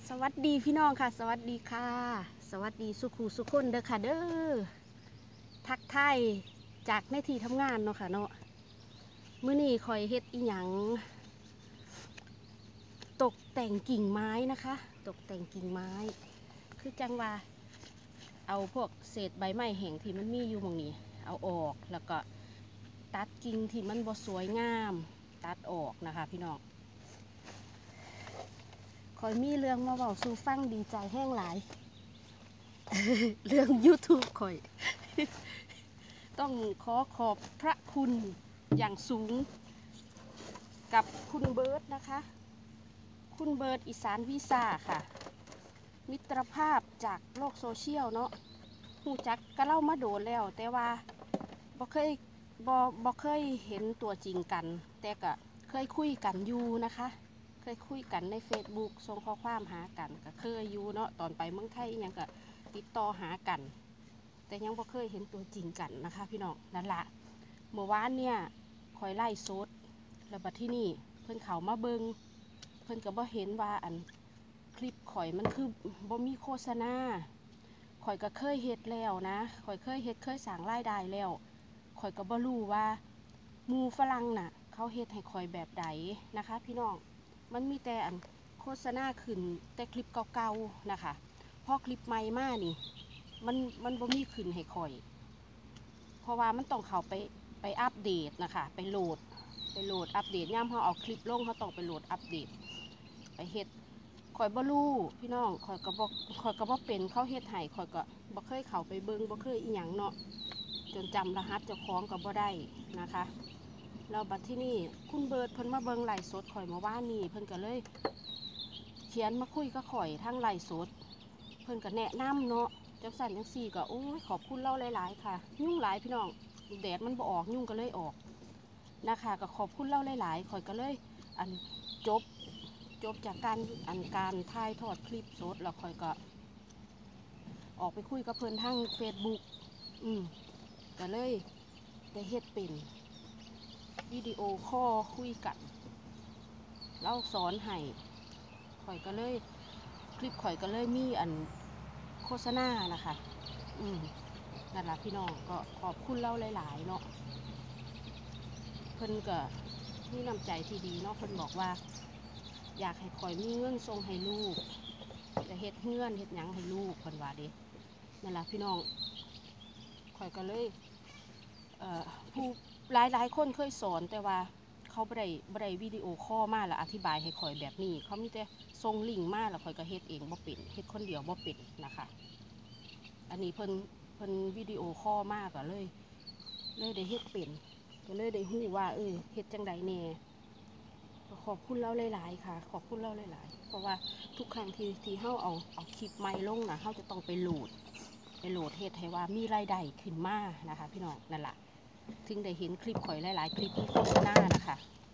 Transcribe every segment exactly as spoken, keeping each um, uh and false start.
สวัสดีพี่น้องค่ะสวัสดีค่ะสวัสดีสุขูสุขคนเด้อค่ะเด้อทักทายจากในที่ทำงานเนาะค่ะเนาะมื้อนี้คอยเฮ็ดอีหยังตกแต่งกิ่งไม้นะคะตกแต่งกิ่งไม้คือจังว่าเอาพวกเศษใบไม้แห้งที่มันมีอยู่ตรงนี้เอาออกแล้วก็ตัดกิ่งที่มันบ่สวยงามตัดออกนะคะพี่น้องคอยมีเรื่องมาเว้าสู่ฟังดีใจแห้งหลาย เรื่อง ยูทูบ คอย ต้องขอขอบพระคุณอย่างสูงกับคุณเบิร์ดนะคะคุณเบิร์ดอีสานวีซ่าค่ะมิตรภาพจากโลกโซเชียลเนาะหูจักก็เล่ามาโดนแล้วแต่ว่าบ่เคยบ่บ่เคยเห็นตัวจริงกันแต่ก็เคยคุยกันอยู่นะคะเคยคุยกันใน เฟซบุ๊ก ส่งข้อความหากันก็เคยอยู่เนาะตอนไปเมืองไทยยังก็ติดต่อหากันแต่ยังบ่เคยเห็นตัวจริงกันนะคะพี่น้องนั่นละเมื่อวานเนี่ยคอยไล่โซดแล้วบัดที่นี่เพิ่นเขามาเบิงเพิ่นก็บ่เห็นว่าอันคลิปข่อยมันคือบ่มีโฆษณาข่อยก็เคยเฮ็ดแล้วนะข่อยเคยเฮ็ดเคยสร้างรายได้แล้วข่อยก็บ่รู้ว่าหมู่ฝรั่งน่ะเขาเฮ็ดให้ข่อยแบบใดนะคะพี่น้องมันมีแต่อันโฆษณาขึ้นแต่คลิปเก่าๆนะคะพอคลิปใหม่มานี่มันมันบ่มีขึ้นให้ข่อยเพราะว่ามันต้องเข้าไปไปอัปเดตนะคะไปโหลดไปโหลดอัปเดตย่ามเขาเอาคลิปลงเขาต้องไปโหลดอัปเดตไปเฮ็ดข่อยบ่รู้พี่น้องข่อยก็บ่ข่อยก็บ่เป็นเขาเฮ็ดให้ข่อยก็บ่เคยเข้าไปเบิ่งบ่เคยอีหยังเนาะจนจำรหัสเจ้าของก็บ่ได้นะคะแล้วบัดที่นี่คุณเบิร์ดเพิ่นมาเบิ่งไลฟ์สดข่อยเมื่อวานนี้เพิ่นก็เลยเขียนมาคุยกับข่อยทั้งไลฟ์สดเพิ่นก็แนะนำเนาะจังสั่นจังซี่ก็โอ้ยขอบคุณเล่าหลายๆค่ะยุ่งหลายพี่น้องแดดมันบ่ออกยุ่งก็เลยออกนะคะก็ขอบคุณเล่าหลายๆข่อยก็เลยอันจบจบจากการอันการถ่ายทอดคลิปสดแล้วข่อยก็ออกไปคุยกับเพิ่นทาง เฟซบุ๊ก อืมก็เลยได้เฮ็ดเป็นวิดีโอคอลคุยกันเล่าสอนให้ข่อยก็เลยคลิปข่อยก็เลยมีอันโฆษณานะคะอืมนั่นล่ะพี่น้องก็ขอบคุณเล่าหลายๆเนาะเพิ่นก็มีน้ำใจที่ดีเนาะเพิ่นบอกว่าอยากให้ข่อยมีเงินส่งให้ลูกจะเฮ็ดเงื่อนเฮ็ดหยังให้ลูกเพิ่นว่าเด้นั่นล่ะพี่น้องข่อยก็เลยเอ่อผู้หลายหลายคนเคยสอนแต่ว่าเขาบ่ได้บ่ได้วิดีโอคอลมาแล้วอธิบายให้ข่อยแบบนี้เขามีแต่ส่งลิงก์มาแล้วข่อยก็เฮ็ดเองบ่เป็นเฮ็ดคนเดียวบ่เป็นนะคะอันนี้เพิ่นเพิ่นวิดีโอคอลมาก็เลยเลยได้เฮ็ดเป็นก็เลยได้ฮู้ว่าเออเฮ็ดจังใดแน่ขอบคุณเราหลายๆค่ะขอบคุณเราหลายๆเพราะว่าทุกครั้งที่ที่เฮาเอาเอาคลิปใหม่ลงนะเฮาจะต้องไปโหลดไปโหลดเฮ็ดให้ว่ามีรายได้ขึ้นมานะคะพี่น้องนั่นล่ะถึงได้เห็นคลิปข่อยหลายๆคลิปมีโฆษณานะคะ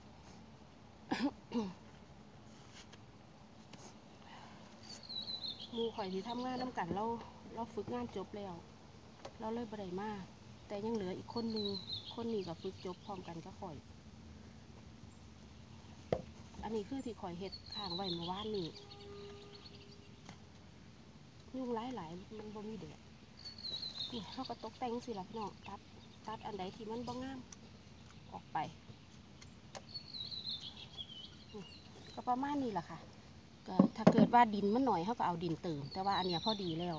หมู่ข่อยที่ทำงานน้ำกันเราเราฝึกงานจบแล้วเราเลยบ่ได้มาแต่ยังเหลืออีกคนนึงคนนี้ก็ฝึกจบพร้อมกันกับข่อยอันนี้คือที่ข่อยเฮ็ดข้างไว้เมื่อวานนี้ยุ่งหลายหลายมันบ่มีแดดนี่เขาก็ตกแต่งสิล่ะพี่น้องตัดตัดอันใดที่มันบ่งามออกไปก็ประมาณนี้แหละค่ะก็ถ้าเกิดว่าดินมันหน่อยเขาก็เอาดินเติมแต่ว่าอันเนี้ยพอดีแล้ว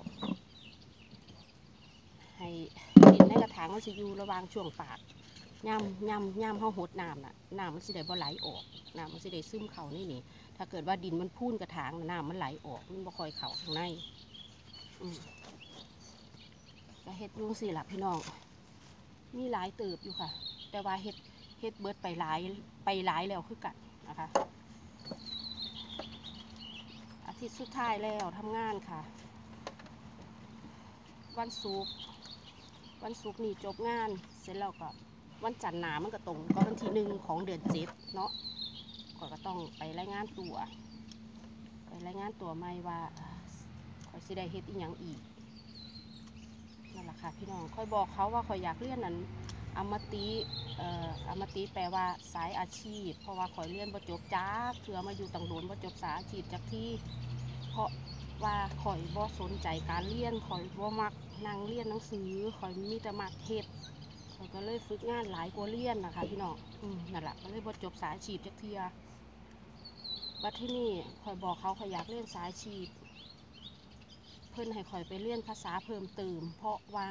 ให้ดินในกระถางมันสิอยู่ระหว่างช่วงปากย่ำย่ำย่ำเขาหดน้ำน่ะน้ำมันสิได้บ่ไหลออกน้ำมันสิได้ซึมเข้านี่นี่ถ้าเกิดว่าดินมันพูนกระถางน้ำมันไหลออกมันบ่ค่อยเข้าข้างในอืมก็เฮ็ดยุ่งสิล่ะพี่น้องมีหลายเติบอยู่ค่ะแต่ว่าเฮ็ดเฮ็ดเบิดไปหลายไปหลายแล้วคือกันนะคะอาทิตย์สุดท้ายแล้วทำงานค่ะวันศุกร์วันศุกร์นี่จบงานเสร็จแล้วก็วันจันทร์หนามันก็ตรงก็วันที่หนึ่งของเดือนเจ็ดเนาะข่อยก็ต้องไปรายงานตัวไปรายงานตัวใหม่ว่าข่อยสิได้เฮ็ดอีหยังอีกนั่นแหละค่ะพี่น้องค่อยบอกเขาว่าข่อยอยากเรียนนั้นอมติเอ่ออมติแปลว่าสายอาชีพเพราะว่าข่อยเรียนบ่จบจ้าเถื่อมาอยู่ตังโดนบ่จบสายอาชีพจากที่เพราะว่าข่อยบ่สนใจการเรียนข่อยบ่มักนั่งเรียนหนังสือข่อยมีแต่มักเฮ็ดข่อยก็เลยฝึกงานหลายกว่าเรียนนะคะพี่น้องอืมนั่นแหละก็เลยบ่จบสายอาชีพจักเทียบัดที่นี่ข่อยบอกเขาข่อยอยากเรียนสายอาชีพเพิ่นให้ข่อยไปเรียนภาษาเพิ่มเติมเพราะว่า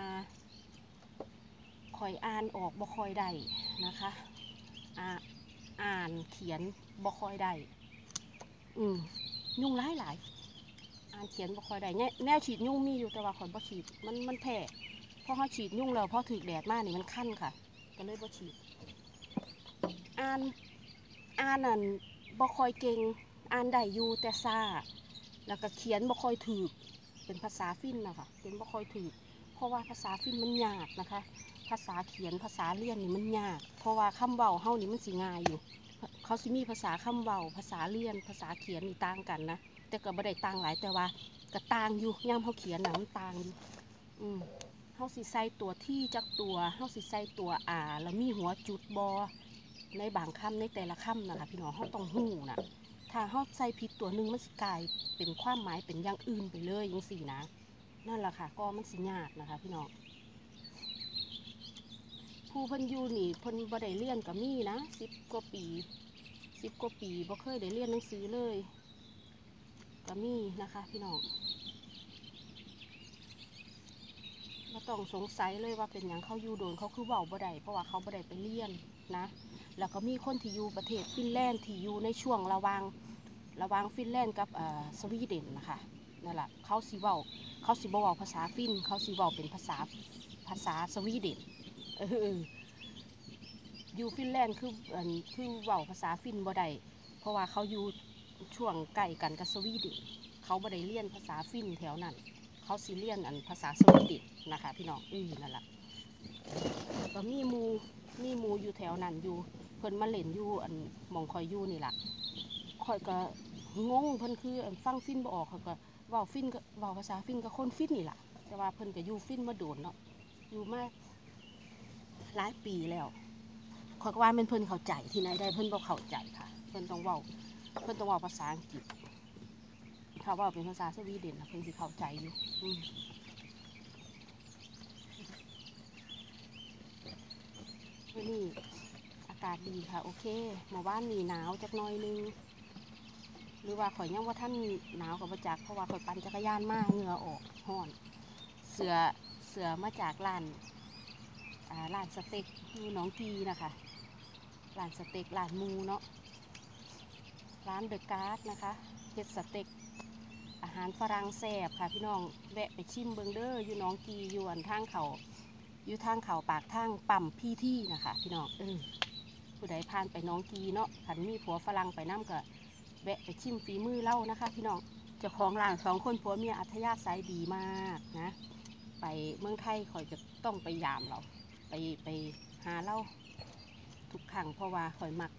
ข่อยอ่านออกบ่ค่อยได้นะคะอ่าอ่านเขียนบ่ค่อยได้อืมยุ่งหลายหลายอ่านเขียนบ่ค่อยได้แนวฉีดยุ่งมีอยู่แต่ว่าข่อยบ่ฉีดมันมันแพ้เพราะเขาฉีดยุ่งแล้วพอถึกแดดมากนี่มันคันค่ะก็เลยบ่ฉีดอ่านอ่านนั่นบ่ค่อยเก่งอ่านได้อยู่แต่ซ่าแล้วก็เขียนบ่ค่อยถูกเป็นภาษาฟินนะคะเขียนบ่ค่อยถูกเพราะว่าภาษาฟินมันยากนะคะภาษาเขียนภาษาเรียนนี่มันยากเพราะว่าคำเว้าเฮานี่มันสิง่ายอยู่เขาสิมีภาษาคำเว้าภาษาเรียนภาษาเขียนนี่ต่างกันนะแต่ก็บ่ได้ต่างหลายแต่ว่าก็ต่างอยู่ย่ำเฮาเขียนน่ะมันต่างอยู่อืมเฮาสิใส่ตัวที่จักตัวเฮาสิใส่ตัวอ่าแล้วมีหัวจุดบอในบางคำในแต่ละคำนะคะพี่น้องเฮาต้องหู้นะถ้าเฮาใส่ผิดตัวหนึ่งมันสิกลายเป็นความหมายเป็นอย่างอื่นไปเลยจังซี่นะนั่นแหละค่ะก็มันสิยากนะคะพี่น้องผู้เพิ่นอยู่นี่เพิ่นบ่ได้เรียนก็มีนะสิบกว่าปีสิบกว่าปีบ่เคยได้เรียนหนังสือเลยก็มีนะคะพี่น้องไม่ต้องสงสัยเลยว่าเป็นอย่างเขาอยู่โดนเขาคือเว้าบ่ได้เพราะว่าเขาบ่ได้ไปเรียนนะแล้วก็มีคนที่อยู่ประเทศฟินแลนด์ที่อยู่ในช่วงระหว่างระหว่างฟินแลนด์กับสวีเดนนะคะนั่นแหละเขาสิเว้าเขาสิบ่เว้าภาษาฟินเขาสิเว้าเป็นภาษาภาษาสวีเดนเอออยู่ฟินแลนด์คือคือเว้าภาษาฟินบ่ได้เพราะว่าเขาอยู่ช่วงใกล้กันกับสวีเดนเขาบ่ได้เรียนภาษาฟินแถวนั้นเขาสิเรียนอันภาษาสวีเดนนะคะพี่น้องอือนั่นแหละก็มีมูมีมูอยู่แถวนั้นอยู่เพิ่นมาเล่นอยู่อันมองคอยอยู่นี่แหละคอยก็งงเพิ่นคือฟังฟินบ่ออกเขาก็เว้าฟินก็เว้าภาษาฟินกับคนฟินนี่แหละแต่ว่าเพิ่นก็อยู่ฟินมาโดนเนาะอยู่มาหลายปีแล้วคอยก็ว่าเป็นเพิ่นเข้าใจที่ไหนได้เพิ่นบ่เข้าใจค่ะเพิ่นต้องเว้าเพิ่นต้องเว้าภาษาอังกฤษถ้าเว้าเป็นภาษาสวีเดนเพิ่นสิเข้าใจอยู่วันนี้อากาศดีค่ะโอเคเมื่อวานนี้หนาวจักหน่อยนึงหรือว่าข่อยยังว่าท่านหนาวกับมาจากเพราะว่าข่อยปั่นจักรยานมากเหงื่อออกห้อนเสือเสือมาจากร้านอ่าร้านสเต็กอยู่หนองกีนะคะร้านสเต็กร้านมูเนาะร้านเดอะการ์ดนะคะเฮ็ดสเต็กอาหารฝรั่งแซ่บค่ะพี่น้องแวะไปชิมเบิงเดอร์อยู่หนองกีอยู่อันทางเขาอยู่ทางเขาปากทางปั๊มพี่ที่นะคะพี่น้องเออผู้ใดผ่านไปน้องกีเนาะขันมีผัวฝรั่งไปน้ำก็แวะไปชิมฝีมือเล่านะคะพี่น้องเจ้าของร้านสองคนผัวเมียอัธยาศัยดีมากนะไปเมืองไทยคอยจะต้องไปยามเราไปไปหาเล่าทุกครั้งเพราะว่าคอยมัก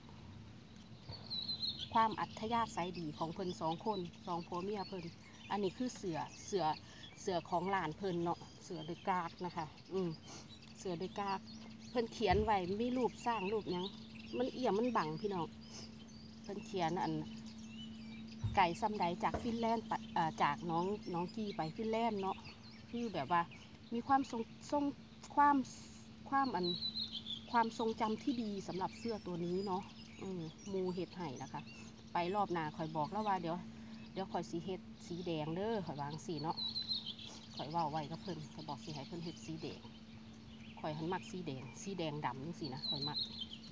ความอัธยาศัยดีของเพิ่นสองคนสองผัวเมียเพิ่นอันนี้คือเสือเสือเสือของหลานเพิ่นเนาะเสือเดอะการ์ดนะคะอืมเสือเดอะการ์ดเพิ่นเขียนไว้มีรูปสร้างรูปยังมันเอี่ยมมันบังพี่น้องเพิ่นเขียนอันไก่ซ้ำใดจากฟินแลนด์จากน้องน้องกีไปฟินแลนด์เนาะคือแบบว่ามีความทรงทรงความความอันความทรงจำที่ดีสำหรับเสื้อตัวนี้เนาะมูเห็ดไห่นะคะไปรอบหน้าคอยบอกแล้วว่าเดี๋ยวเดี๋ยวคอยสีเห็ดสีแดงเด้อคอยวางสีเนาะคอยว่าไว้ก็เพิ่นคอยบอกสีให้เพิ่นเห็ดสีแดงคอยหันมักสีแดงสีแดงดำนี่สินะคอยมัก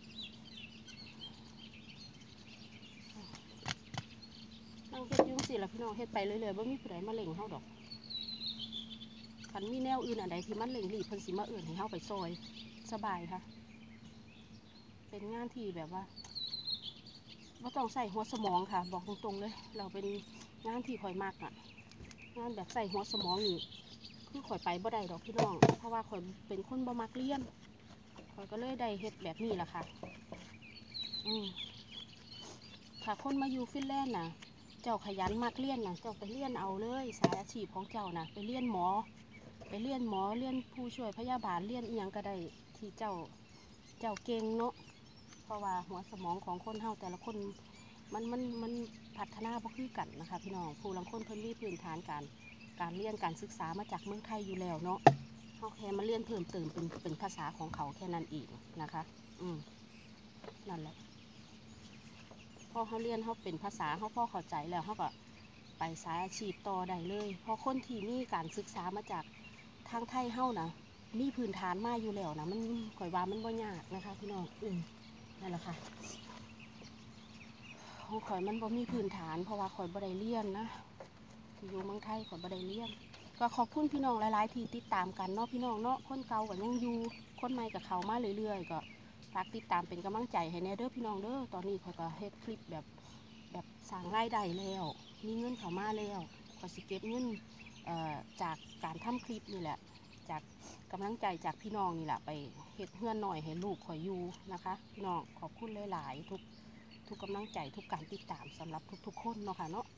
นั่งเฮ็ดยุ่งสิแล้วพี่น้องเฮ็ดไปเรื่อยๆว่ามีผู้ใดมาเล่งเฮาดอกคันมีแนวอื่นอันใดที่มันเล่งรีบเพิ่นสิมาเอื่นให้เฮาไปซอยสบายค่ะเป็นงานที่แบบว่าไม่ต้องใส่หัวสมองค่ะบอกตรงๆเลยเราเป็นงานที่ข่อยมากอ่ะงานแบบใส่หัวสมองนี่คือข่อยไปบ่ได้ดอกพี่น้องเพราะว่าข่อยเป็นคนบ่มักเรียนข่อยก็เลยได้เฮ็ดแบบนี้แหละค่ะอืมถ้าคนมาอยู่ฟินแลนด์น่ะเจ้าขยันมักเรียนน่ะเจ้าไปเรียนเอาเลยสายอาชีพของเจ้าน่ะไปเรียนหมอไปเรียนหมอเรียนผู้ช่วยพยาบาลเรียนอีหยังก็ได้ที่เจ้าเจ้าเก่งเนาะเพราะว่าหัวสมองของคนเฮาแต่ละคนมันมันมันพัฒนาบ่คือกันนะคะพี่น้องผู้ลังคนเพิ่นมีพื้นฐานการการเรียนการศึกษามาจากเมืองไทยอยู่แล้วเนาะเขาแค่มาเรียนเพิ่มเติมเป็นเป็นภาษาของเขาแค่นั้นเองนะคะอืมนั่นแหละพอเขาเรียนเขาเป็นภาษาเขาพอเข้าใจแล้วเขาก็ไปสายอาชีพต่อได้เลยเพราะคนที่มีการศึกษามาจากทางไทยเฮานะมีพื้นฐานมาอยู่แล้วนะมันข่อยว่ามันบ่ยากนะคะพี่น้องอืมนั่นแหละค่ะของข่อยมันบ่มีพื้นฐานเพราะว่าข่อยบ่ได้เรียนนะที่อยู่เมืองไทยข่อยบ่ได้เรียนก็ขอบคุณพี่น้องหลายๆที่ติดตามกันเนาะพี่น้องเนาะคนเก่าก็ยังอยู่คนใหม่กับเขามาเรื่อยๆก็ฝากติดตามเป็นกำลังใจให้แน่เด้อพี่น้องเด้อตอนนี้ข่อยก็เฮ็ดคลิปแบบแบบสร้างรายได้แล้วมีเงินเข้ามาแล้วข่อยสิเก็บเงินเอ่อจากการทำคลิปนี่แหละจากกำลังใจจากพี่น้องนี่แหละไปเฮ็ดเฮือนหน่อยให้ลูกข่อยอยู่นะคะพี่น้องขอบคุณหลายๆทุกทุกกำลังใจทุกการติดตามสำหรับทุกๆคนเนาะค่ะเนาะ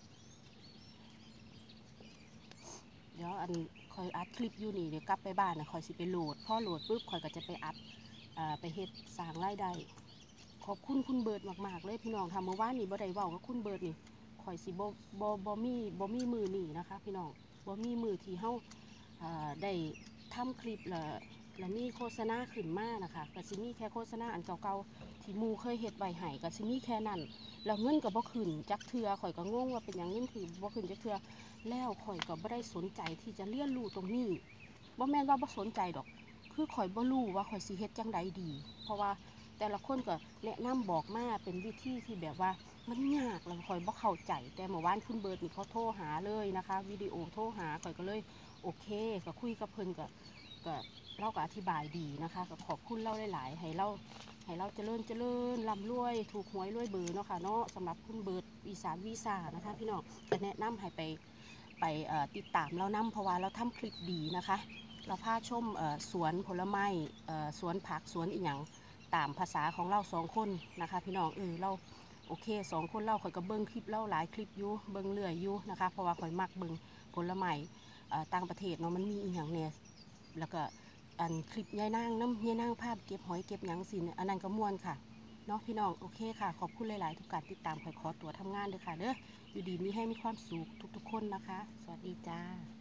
เดี๋ยวอันคอยอัดคลิปอยู่นี่เดี๋ยวกลับไปบ้านนะคอยสิไปโหลดพอโหลดปุ๊บคอยก็จะไปอัดไปเฮ็ดสร้างรายได้ขอบคุณคุณเบิร์ดมากๆเลยพี่น้องทำเมื่อวานนี่บ่ได้เว้ากับคุณเบิร์ดนี่คอยสิบ่บ่บ่มีบ่มีมือนี่นะคะพี่น้องบ่มีมือที่เฮาได้ทำคลิปแล้วแล้วมีโฆษณาขึ้นมานะคะก็สิมีแค่โฆษณาอันเก่าๆที่มูเคยเฮ็ดไว้ให้ก็สิมีแค่นั้นแล้วเงินก็บ่ขึ้นจักเทือข่อยก็งงว่าเป็นอย่างเงินคือบ่ขึ้นจักเทือแล้วข่อยก็บ่ได้สนใจที่จะเรียนรู้ตรงนี้บ่แม่นว่าบ่สนใจดอกคือข่อยบ่รู้ว่าข่อยสิเฮ็ดจังใดดีเพราะว่าแต่ละคนก็แนะนำบอกมาเป็นวิธีที่แบบว่ามันยากแล้วข่อยบ่เข้าใจแต่เมื่อวานคุณเบิร์ดนี่เขาโทรหาเลยนะคะวิดีโอโทรหาข่อยก็เลยโอเคก็คุยกับเพิ่นก็ก็เล่าก็อธิบายดีนะคะก็ขอบคุณเล่าหลายๆให้เราให้เราเจริญเจริญร่ำรวยถูกหวยรวยเบอร์เนาะค่ะเนาะสำหรับคุณเบิร์ดอีสานวีซ่านะคะพี่น้องจะแนะนำให้ไปไปติดตามเรานำเพราะว่าเราทำคลิปดีนะคะเราพาชมสวนผลไม้สวนผักสวนอีหยังตามภาษาของเราสองคนนะคะพี่น้องเออเราโอเคสองคนเราข่อยก็เบิ้งคลิปเล่าหลายคลิปอยู่เบิ้งเรื่อยอยู่นะคะเพราะว่าข่อยมักเบิ้งผลไม้ต่างประเทศเนาะมันมีอีหยังเนี่ยแล้วก็อันคลิปยายนางน้ำยายนางภาพเก็บหอยเก็บหยังสิอันนั้นก็ม่วนค่ะเนาะพี่น้องโอเคค่ะขอบคุณหลายๆทุกการติดตามข่อยขอตัวทำงานเลยค่ะเด้ออยู่ดีมีให้มีความสุขทุกๆคนนะคะสวัสดีจ้า